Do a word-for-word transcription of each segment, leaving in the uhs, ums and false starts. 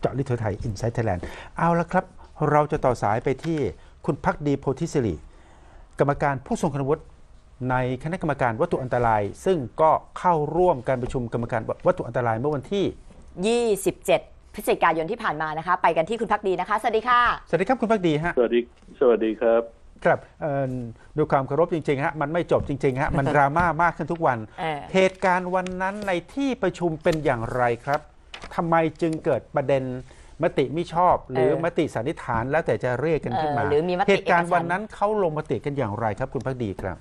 เจาะลึกทั่วไทย Inside Thailand เอาละครับเราจะต่อสายไปที่คุณภักดีโพธิศิริกรรมการผู้ทรงคุณวุฒิในคณะกรรมการวัตถุอันตรายซึ่งก็เข้าร่วมการประชุมกรรมการวัตถุอันตรายเมื่อวันที่ยี่สิบเจ็ดพฤศจิกายนที่ผ่านมานะคะไปกันที่คุณภักดีนะคะสวัสดีค่ะสวัสดีครับคุณภักดีฮะสวัสดีสวัสดีครับครับดูความเคารพจริงๆฮะมันไม่จบจริงๆฮะมันดราม่ามากขึ้นทุกวัน เหตุการณ์วันนั้นในที่ประชุมเป็นอย่างไรครับทำไมจึงเกิดประเด็นมติไม่ชอบหรือมติสันนิษฐานแล้วแต่จะเรียกกันขึ้นมาเหตุการณ์วันนั้นเขาลงมติกันอย่างไรครับคุณภักดีครับ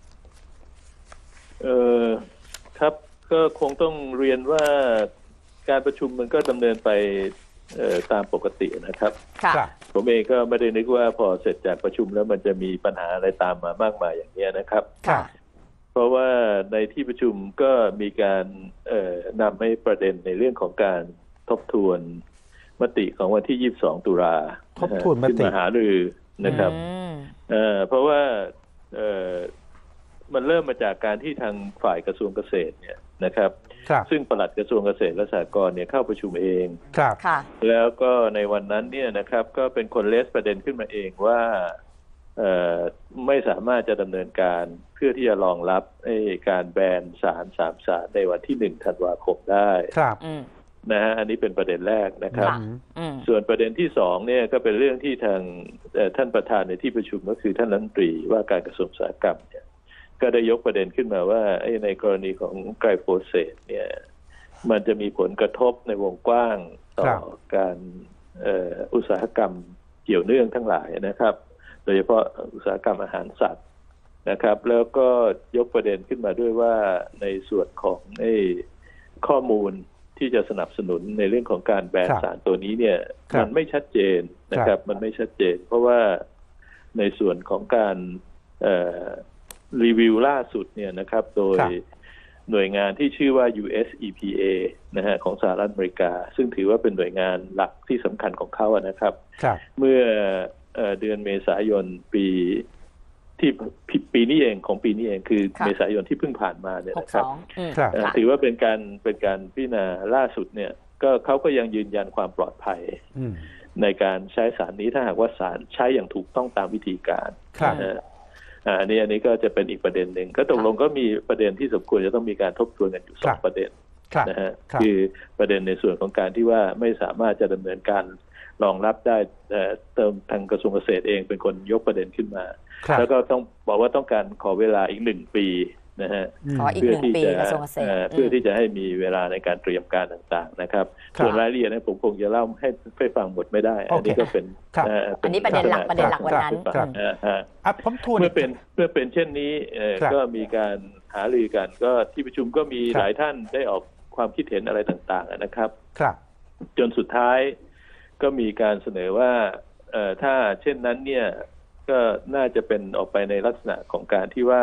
เออครับก็คงต้องเรียนว่าการประชุมมันก็ดำเนินไปตามปกตินะครับผมเองก็ไม่ได้นึกว่าพอเสร็จจากประชุมแล้วมันจะมีปัญหาอะไรตามมามากมายอย่างนี้นะครับเพราะว่าในที่ประชุมก็มีการนำให้ประเด็นในเรื่องของการทบทวนมติของวันที่ยี่สิบสองตุลาทบทวนมติมหารือนะครับเอ่อเพราะว่าเอ่อมันเริ่มมาจากการที่ทางฝ่ายกระทรวงเกษตรเนี่ยนะครับซึ่งปลัดกระทรวงเกษตรและสหกรณ์เนี่ยเข้าประชุมเองครับแล้วก็ในวันนั้นเนี่ยนะครับก็เป็นคนเลสประเด็นขึ้นมาเองว่าเอ่อไม่สามารถจะดำเนินการเพื่อที่จะรองรับการแบนสารสามสารในวันที่หนึ่งธันวาคมได้ครับนะฮะอันนี้เป็นประเด็นแรกนะครับส่วนประเด็นที่สองเนี่ยก็เป็นเรื่องที่ทางท่านประธานในที่ประชุมก็คือท่านรัฐมนตรีว่าการกระทรวงอุตสาหกรรมเนี่ยก็ได้ยกประเด็นขึ้นมาว่าในกรณีของไกลโฟเสตเนี่ยมันจะมีผลกระทบในวงกว้างต่อการอุตสาหกรรมเกี่ยวเนื่องทั้งหลายนะครับโดยเฉพาะอุตสาหกรรมอาหารสัตว์นะครับแล้วก็ยกประเด็นขึ้นมาด้วยว่าในส่วนของไอ้ข้อมูลที่จะสนับสนุนในเรื่องของการแบนสารตัวนี้เนี่ยมันไม่ชัดเจนนะครับมันไม่ชัดเจนเพราะว่าในส่วนของการรีวิวล่าสุดเนี่ยนะครับโดยหน่วยงานที่ชื่อว่า ยู เอส อี พี เอ นะฮะของสหรัฐอเมริกาซึ่งถือว่าเป็นหน่วยงานหลักที่สำคัญของเขาอะนะครับเมื่อเดือนเมษายนปีที่ปีนี้เองของปีนี้เองคือเมษายนที่เพิ่งผ่านมาเนี่ยนะครับถือว่าเป็นการเป็นการพิจารณาล่าสุดเนี่ยก็เขาก็ยังยืนยันความปลอดภัยในการใช้สารนี้ถ้าหากว่าสารใช้อย่างถูกต้องตามวิธีการอันนี้อันนี้ก็จะเป็นอีกประเด็นหนึ่งก็ตกลงก็มีประเด็นที่สมควรจะต้องมีการทบทวนกันอยู่สองประเด็นนะฮะคือประเด็นในส่วนของการที่ว่าไม่สามารถจะดำเนินการรองรับได้เติมทางกระทรวงเกษตรเองเป็นคนยกประเด็นขึ้นมาแล้วก็ต้องบอกว่าต้องการขอเวลาอีกหนึ่งปีนะฮะเพื่อที่จะเพื่อที่จะให้มีเวลาในการเตรียมการต่างๆนะครับส่วนรายละเอียดนั้นผมคงจะเล่าให้ให้ฟังหมดไม่ได้อันนี้ก็เป็นอันนี้ประเด็นหลักประเด็นหลักวันนั้นเมื่อเป็นเมื่อเป็นเช่นนี้ก็มีการหารือกันก็ที่ประชุมก็มีหลายท่านได้ออกความคิดเห็นอะไรต่างๆนะครับจนสุดท้ายก็มีการเสนอว่าถ้าเช่นนั้นเนี่ยก็น่าจะเป็นออกไปในลักษณะของการที่ว่า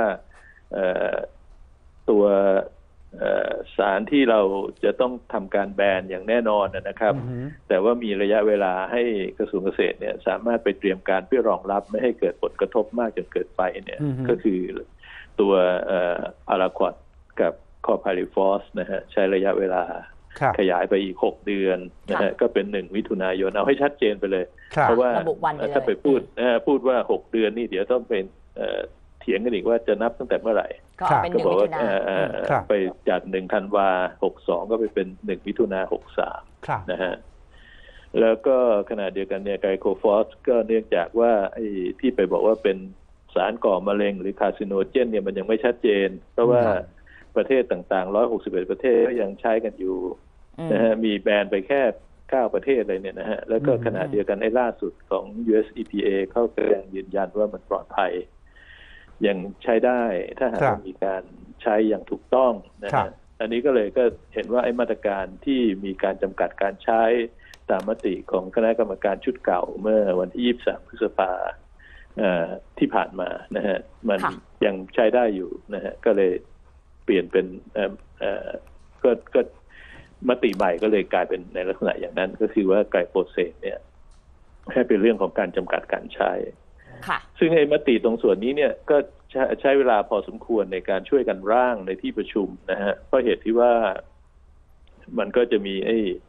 ตัวสารที่เราจะต้องทำการแบนอย่างแน่นอนนะครับ mm-hmm. แต่ว่ามีระยะเวลาให้กระทรวงเกษตรเนี่ยสามารถไปเตรียมการเพื่อรองรับไม่ให้เกิดผลกระทบมากจนเกิดไปเนี่ย mm-hmm. ก็คือตัวอาราควอดกับคอพาริฟอสนะฮะใช้ระยะเวลาขยายไปอีกหกเดือนนะฮะก็เป็นหนึ่งมิถุนายนเอาให้ชัดเจนไปเลยเพราะว่าถ้าไปพูดพูดว่าหกเดือนนี่เดี๋ยวต้องเป็นเถียงกันอีกว่าจะนับตั้งแต่เมื่อไหร่ก็บอกว่าไปจากหนึ่งธันวาหกสองก็ไปเป็นหนึ่งมิถุนาหกสามนะฮะแล้วก็ขณะเดียวกันเนี่ยไกลโคฟอสก็เนื่องจากว่าไอ้ที่ไปบอกว่าเป็นสารก่อมะเร็งหรือคาร์ซิโนเจนเนี่ยมันยังไม่ชัดเจนเพราะว่าประเทศต่างๆหนึ่งร้อยหกสิบเอ็ดประเทศก็ยังใช้กันอยู่นะฮะมีแบนไปแค่เก้าประเทศเลยเนี่ยนะฮะแล้วก็ขณะเดียวกันไอ้ล่าสุดของ ยู เอส อี พี เอ เขาก็ยังยืนยันว่ามันปลอดภัยยังใช้ได้ถ้าหากมีการใช้อย่างถูกต้องนะฮะอันนี้ก็เลยก็เห็นว่าไอ้มาตรการที่มีการจำกัดการใช้ตามมติของคณะกรรมการชุดเก่าเมื่อวันที่ยี่สิบสามพฤษภาคมที่ผ่านมานะฮะมันยังใช้ได้อยู่นะฮะก็เลยเปลี่ยนเป็นเอ่อเอ่อก็ก็มติใหม่ก็เลยกลายเป็นในลักษณะอย่างนั้นก็คือว่าไกลโฟเสตเนี่ยให้เป็นเรื่องของการจำกัดการใช้ซึ่งไอ้มติตรงส่วนนี้เนี่ยก็ใช้เวลาพอสมควรในการช่วยกันร่างในที่ประชุมนะฮะเพราะเหตุที่ว่ามันก็จะมีไอ้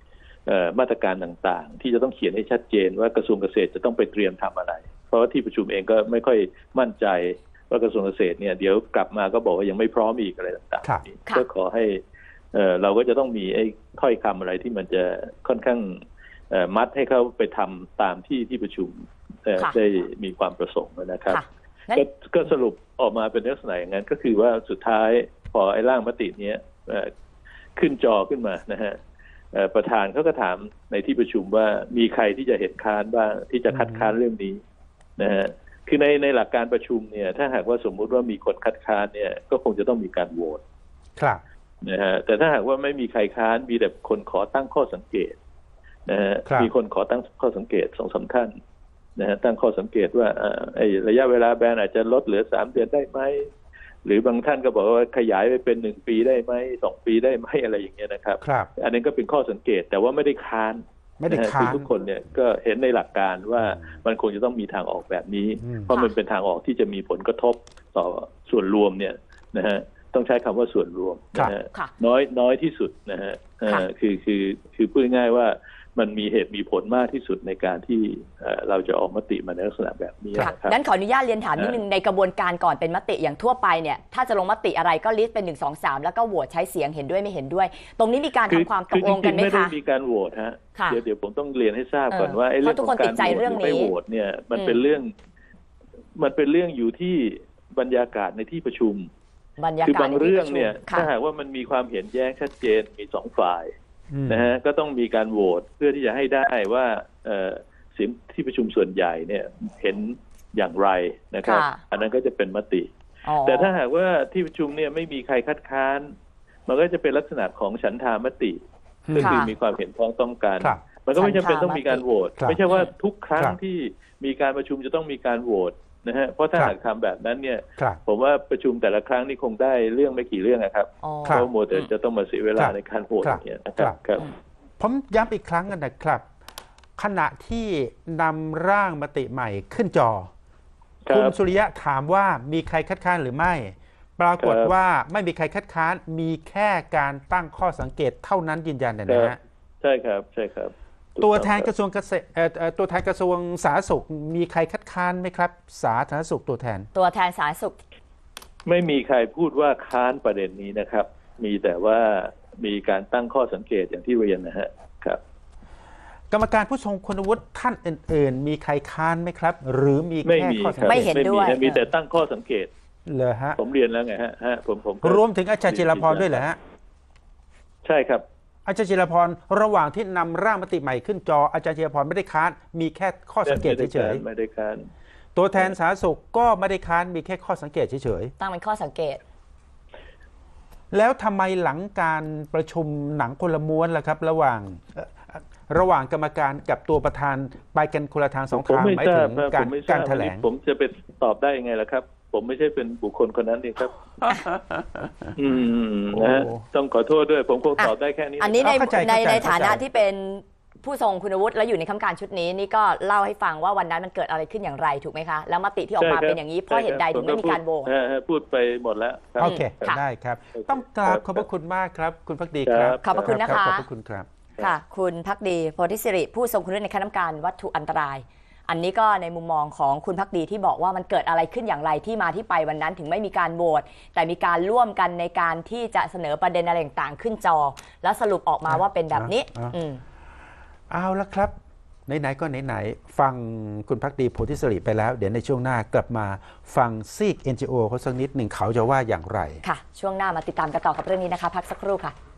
มาตรการต่างๆที่จะต้องเขียนให้ชัดเจนว่ากระทรวงเกษตรจะต้องไปเตรียมทำอะไรเพราะว่าที่ประชุมเองก็ไม่ค่อยมั่นใจว่ากระทรวงเกษตรเนี่ยเดี๋ยวกลับมาก็บอกว่ายังไม่พร้อมอีกอะไรต่างๆก็ขอให้เราก็จะต้องมีไอ้ถ้อยคำอะไรที่มันจะค่อนข้างมัดให้เขาไปทำตามที่ที่ประชุมได้มีความประสงค์นะครับก็สรุปออกมาเป็นลักษณะอย่างนั้นก็คือว่าสุดท้ายพอไอ้ร่างมตินี้ขึ้นจอขึ้นมานะฮะประธานเขาก็ถามในที่ประชุมว่ามีใครที่จะเห็นค้านบ้างที่จะคัดค้านเรื่องนี้นะฮะคือในในหลักการประชุมเนี่ยถ้าหากว่าสมมุติว่ามีคนคัดค้านเนี่ยก็คงจะต้องมีการโหวตครับนะฮะแต่ถ้าหากว่าไม่มีใครค้านมีแต่คนขอตั้งข้อสังเกตนะฮะมีคนขอตั้งข้อสังเกตสองสามท่านนะฮะตั้งข้อสังเกตว่าไอ้ระยะเวลาแบนอาจจะลดเหลือสามเดือนได้ไหมหรือบางท่านก็บอกว่าขยายไปเป็นหนึ่งปีได้ไหมสองปีได้ไหมอะไรอย่างเงี้ยนะครับอันนี้ก็เป็นข้อสังเกตแต่ว่าไม่ได้ค้านไม่ได้ค้านทุกคนเนี่ยก็เห็นในหลักการว่ามันคงจะต้องมีทางออกแบบนี้เพราะมันเป็นทางออกที่จะมีผลกระทบต่อส่วนรวมเนี่ยนะฮะต้องใช้คำว่าส่วนรวมนะฮะน้อยน้อยที่สุดนะฮะคือคือคือพูดง่ายว่ามันมีเหตุมีผลมากที่สุดในการที่เราจะออกมติมาในลักษณะแบบนี้นะครับงั้นขออนุญาตเรียนถามนิดนึงในกระบวนการก่อนเป็นมติอย่างทั่วไปเนี่ยถ้าจะลงมติอะไรก็ลิสต์เป็นหนึ่งสองสามแล้วก็โหวตใช้เสียงเห็นด้วยไม่เห็นด้วย ตรงนี้มีการทำความตกลงกันไหมคะไม่ได้มีการโหวตฮะเดี๋ยวเดี๋ยวผมต้องเรียนให้ทราบก่อนว่าไอ้เรื่องของการโหวตหรือไม่โหวตเนี่ยมันเป็นเรื่องมันเป็นเรื่องอยู่ที่บรรยากาศในที่ประชุมคือบางเรื่องเนี่ยถ้าหากว่ามันมีความเห็นแย้งชัดเจนมีสองฝ่ายนะฮะก็ต้องมีการโหวตเพื่อที่จะให้ได้ว่าเสียงที่ประชุมส่วนใหญ่เนี่ยเห็นอย่างไรนะครับอันนั้นก็จะเป็นมติแต่ถ้าหากว่าที่ประชุมเนี่ยไม่มีใครคัดค้านมันก็จะเป็นลักษณะของฉันทามติก็คือมีความเห็นพ้องต้องกันมันก็ไม่จำเป็นต้องมีการโหวตไม่ใช่ว่าทุกครั้งที่มีการประชุมจะต้องมีการโหวตนะฮะเพราะถ้าหากทำแบบนั้นเนี่ยผมว่าประชุมแต่ละครั้งนี่คงได้เรื่องไม่กี่เรื่องนะครับเพราะโมเดลจะต้องมาเสียเวลาในการโหวตเนี่ยนะครับผมย้ำอีกครั้งกันนะครับขณะที่นำร่างมติใหม่ขึ้นจอคุณสุริยะถามว่ามีใครคัดค้านหรือไม่ปรากฏว่าไม่มีใครคัดค้านมีแค่การตั้งข้อสังเกตเท่านั้นยืนยันนะฮะใช่ครับใช่ครับตัวแทนกระทรวงเกษตรตัวแทนกระทรวงสาธารณสุขมีใครคัดค้านไหมครับสาธารณสุขตัวแทนตัวแทนสาธารณสุขไม่มีใครพูดว่าค้านประเด็นนี้นะครับมีแต่ว่ามีการตั้งข้อสังเกตอย่างที่เรียนนะฮะครับกรรมการผู้ทรงคุณวุฒิท่านอื่นๆมีใครค้านไหมครับหรือมีแค่ข้อสังเกตไม่เห็นด้วยมีแต่ตั้งข้อสังเกตเลยฮะผมเรียนแล้วไงฮะฮะผมผมรวมถึงอาจารย์จิรพรด้วยเหรอฮะใช่ครับอาจารย์จิรพรระหว่างที่นำร่างมติใหม่ขึ้นจออาจารย์จิรพรไม่ได้ค้านมีแค่ข้อสังเกตเฉยๆไม่ได้ค้านตัวแทนสาธารณสุขก็ไม่ได้ค้านมีแค่ข้อสังเกตเฉยๆตั้งเป็นข้อสังเกตแล้วทำไมหลังการประชุมหนังคนละม้วนล่ะครับระหว่างระหว่างกรรมการกับตัวประธานไปกันคนละทางสองทางหมายถึงการการแถลงผมจะไปตอบได้ยังไงล่ะครับผมไม่ใช่เป็นบุคคลคนนั้นนี่ครับอืมนะต้องขอโทษด้วยผมคงตอบได้แค่นี้อันนี้ในในในฐานะที่เป็นผู้ทรงคุณวุฒิและอยู่ในคณะกรรมการชุดนี้นี่ก็เล่าให้ฟังว่าวันนั้นมันเกิดอะไรขึ้นอย่างไรถูกไหมคะแล้วมติที่ออกมาเป็นอย่างนี้เพราะเหตุใดถึงไม่มีการโหวตพูดไปหมดแล้วโอเคได้ครับต้องกราบขอบพระคุณมากครับคุณภักดีครับขอบพระคุณนะคะขอบพระคุณครับค่ะคุณภักดีโพธิสิริผู้ทรงคุณวุฒิในคณะกรรมการวัตถุอันตรายอันนี้ก็ในมุมมองของคุณภักดีที่บอกว่ามันเกิดอะไรขึ้นอย่างไรที่มาที่ไปวันนั้นถึงไม่มีการโหวตแต่มีการร่วมกันในการที่จะเสนอประเด็นอะไรต่างๆขึ้นจอแล้วสรุปออกมาว่าเป็นแบบนี้เอาละครับไหนๆก็ไหนๆฟังคุณภักดีโพธิสิริไปแล้วเดี๋ยวในช่วงหน้ากลับมาฟังซีก เอ็น จี โอ เขาสักนิดหนึ่งเขาจะว่าอย่างไรค่ะช่วงหน้ามาติดตามกันต่อกับเรื่องนี้นะคะพักสักครู่ค่ะ